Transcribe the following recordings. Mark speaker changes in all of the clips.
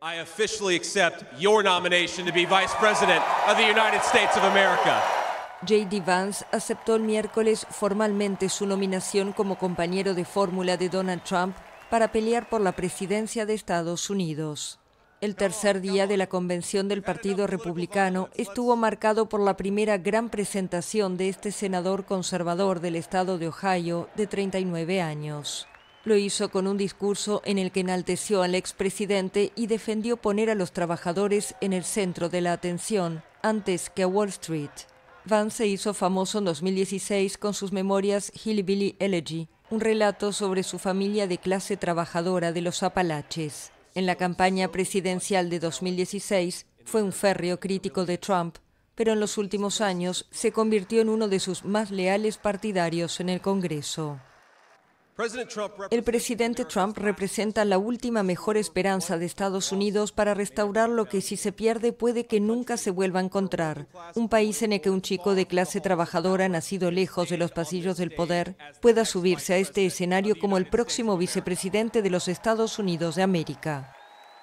Speaker 1: I officially accept your nomination to be Vice President of the United States of America.
Speaker 2: J.D. Vance aceptó el miércoles formalmente su nominación como compañero de fórmula de Donald Trump para pelear por la presidencia de Estados Unidos. El tercer día de la convención del Partido Republicano estuvo marcado por la primera gran presentación de este senador conservador del estado de Ohio de 39 años. Lo hizo con un discurso en el que enalteció al expresidente y defendió poner a los trabajadores en el centro de la atención antes que a Wall Street. Vance se hizo famoso en 2016 con sus memorias Hillbilly Elegy, un relato sobre su familia de clase trabajadora de los Apalaches. En la campaña presidencial de 2016 fue un férreo crítico de Trump, pero en los últimos años se convirtió en uno de sus más leales partidarios en el Congreso. El presidente Trump representa la última mejor esperanza de Estados Unidos para restaurar lo que, si se pierde, puede que nunca se vuelva a encontrar. Un país en el que un chico de clase trabajadora, nacido lejos de los pasillos del poder, pueda subirse a este escenario como el próximo vicepresidente de los Estados Unidos de América.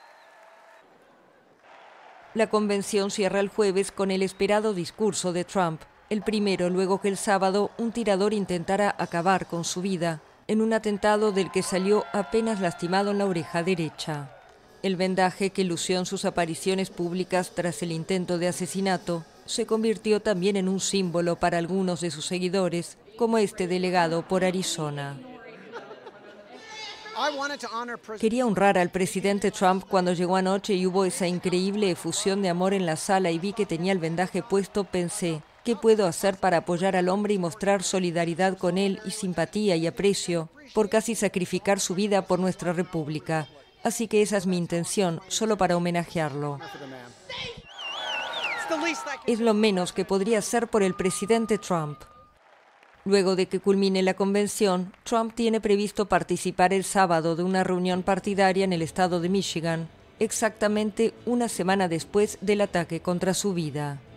Speaker 2: La convención cierra el jueves con el esperado discurso de Trump, el primero luego que el sábado un tirador intentara acabar con su vida en un atentado del que salió apenas lastimado en la oreja derecha. El vendaje que lució en sus apariciones públicas tras el intento de asesinato se convirtió también en un símbolo para algunos de sus seguidores, como este delegado por Arizona. Quería honrar al presidente Trump cuando llegó anoche y hubo esa increíble efusión de amor en la sala y vi que tenía el vendaje puesto, pensé, ¿qué puedo hacer para apoyar al hombre y mostrar solidaridad con él y simpatía y aprecio por casi sacrificar su vida por nuestra república? Así que esa es mi intención, solo para homenajearlo. Es lo menos que podría hacer por el presidente Trump. Luego de que culmine la convención, Trump tiene previsto participar el sábado de una reunión partidaria en el estado de Michigan, exactamente una semana después del ataque contra su vida.